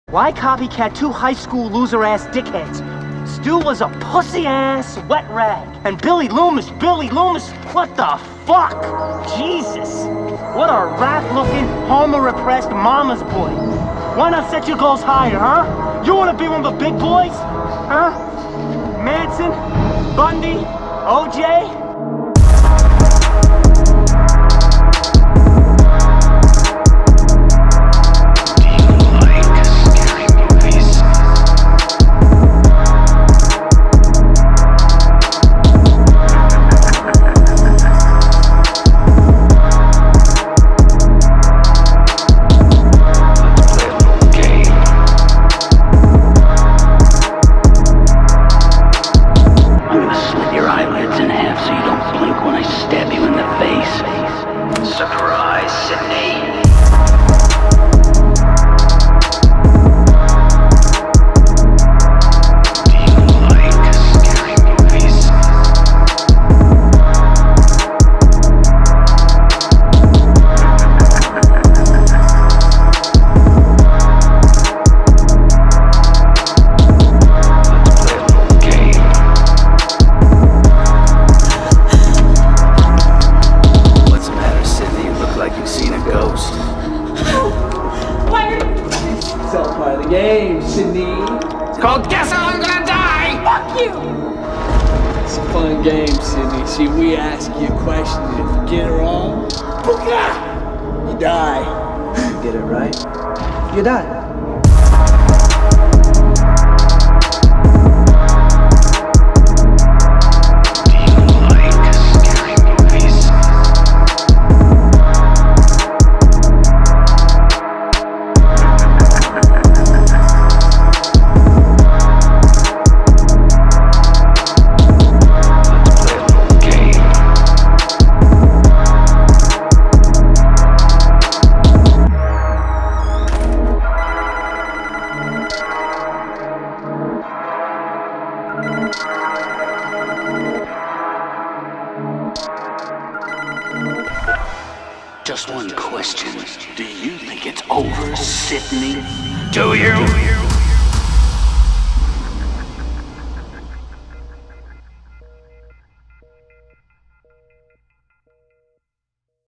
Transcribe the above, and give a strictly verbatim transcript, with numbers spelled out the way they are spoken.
Why copycat two high school loser-ass dickheads? Stu was a pussy-ass wet rag. And Billy Loomis, Billy Loomis, what the fuck? Jesus. What a rat-looking, homo-repressed mama's boy. Why not set your goals higher, huh? You wanna be one of the big boys? Huh? Manson? Bundy? O J? Game, Sydney. It's called Guess How I'm Gonna Die! Fuck you! It's a fun game, Sydney. See, we ask you a question, and if you get it wrong, you die. You get it right, you die. Just one question. Do you think it's over, Sydney? Do you?